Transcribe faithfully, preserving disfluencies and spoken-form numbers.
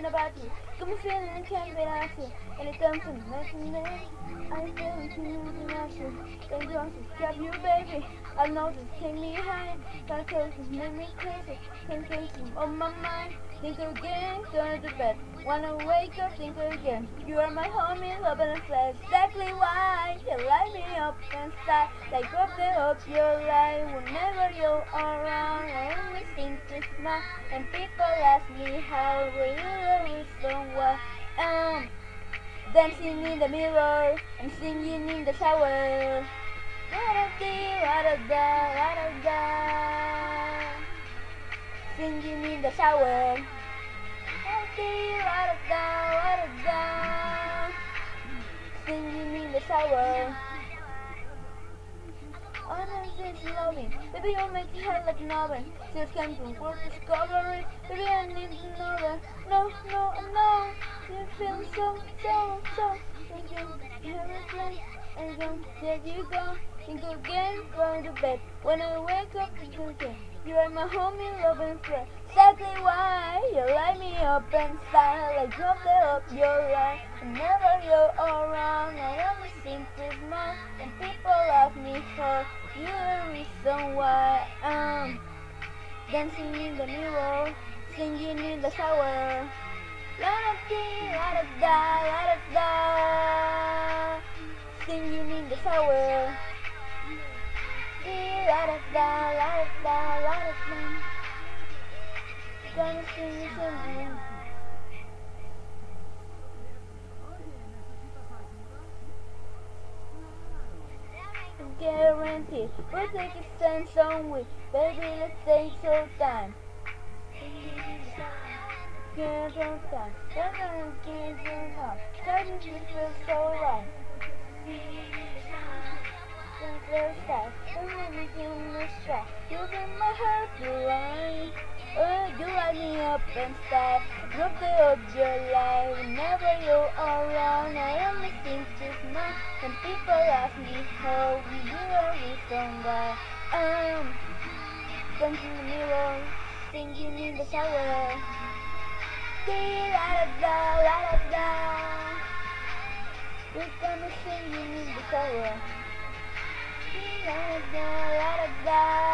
thinking about you. Got me feeling I can't wait out you. Anytime I'm making it, I feel like you're about you. Then you want to grab you, baby. I know this take me high. Gotta tell you, make me crazy. Can't get you on my mind. Think again, go to bed. Wanna wake up, think again. You are my homie, love and flash. Exactly why you light me up inside. Like up the up your life. Whenever you're around, I only think to smile. And people ask me how will you love someone. Um, dancing in the mirror and singing in the shower. La-da-dee, la-da-da, la-da-da. Singing in the shower. La-da-dee, la-da-da, la-da-da. Singing in the shower. Oh, no, it's loving. Baby, you'll make your head like an oven. Just came from work, discover it. Baby, I need to know that. No, no, no. You feel so, so, so. Thinking, everything. And go, there you go. Think again, go to bed. When I wake up, think again. You are my homie, love and friend. Exactly why you light me up inside. Like drop the up your life. Whenever you're around, I only seem to smile. And people ask me for you the reason why I'm dancing in the mirror, singing in the shower. La-da-dee, la-da-da, la-da-da. Singing in the shower. La-da-da, la-da-da, la-da-da. Gonna sing you something. Guaranteed, we'll take a stand some way. Baby, let's take some time. Get some time. Don't gonna get some time. Try to feel so right. Don't feel sad. Don't let me give me a shot. You bring my heart to life. Oh, you light me up inside. Drop the up your life. Whenever you're around, I only think to smile. When people ask me how you are with somebody, I'm dancing in the mirror, singing in the shower. La-da-da, la-da-da. We're gonna singing in the shower. La-da-da, la-da-da.